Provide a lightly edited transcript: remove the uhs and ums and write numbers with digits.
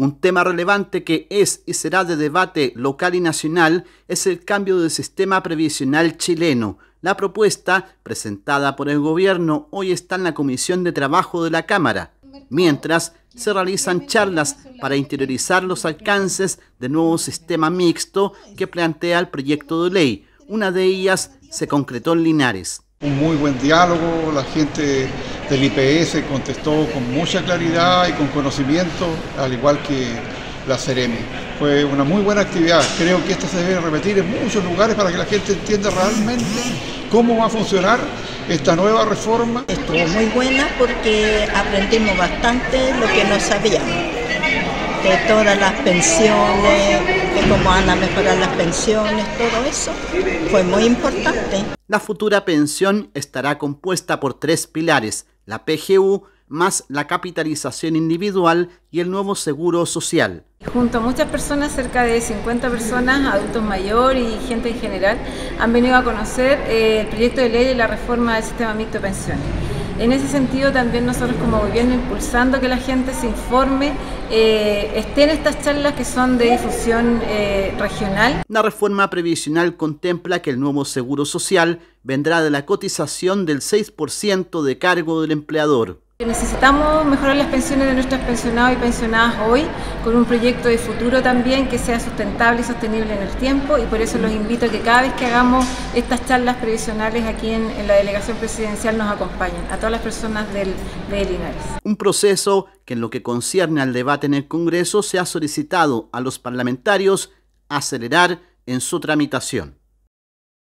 Un tema relevante que es y será de debate local y nacional es el cambio del sistema previsional chileno. La propuesta, presentada por el gobierno, hoy está en la Comisión de Trabajo de la Cámara, mientras se realizan charlas para interiorizar los alcances del nuevo sistema mixto que plantea el proyecto de ley. Una de ellas se concretó en Linares. Un muy buen diálogo, la gente del IPS contestó con mucha claridad y con conocimiento, al igual que la Ceremi. Fue una muy buena actividad, creo que esta se debe repetir en muchos lugares para que la gente entienda realmente cómo va a funcionar esta nueva reforma. Estuvo muy buena porque aprendimos bastante lo que no sabíamos, de todas las pensiones, de cómo van a mejorar las pensiones, todo eso fue muy importante. La futura pensión estará compuesta por 3 pilares: la PGU, más la capitalización individual y el nuevo seguro social. Junto a muchas personas, cerca de 50 personas, adultos mayores y gente en general, han venido a conocer el proyecto de ley de la reforma del sistema mixto de pensiones. En ese sentido, también nosotros como gobierno impulsando que la gente se informe, esté en estas charlas que son de difusión regional. La reforma previsional contempla que el nuevo seguro social vendrá de la cotización del 6% de cargo del empleador. Necesitamos mejorar las pensiones de nuestros pensionados y pensionadas hoy, con un proyecto de futuro también que sea sustentable y sostenible en el tiempo, y por eso los invito a que cada vez que hagamos estas charlas previsionales aquí en la delegación presidencial nos acompañen, a todas las personas de Linares. Un proceso que en lo que concierne al debate en el Congreso se ha solicitado a los parlamentarios acelerar en su tramitación.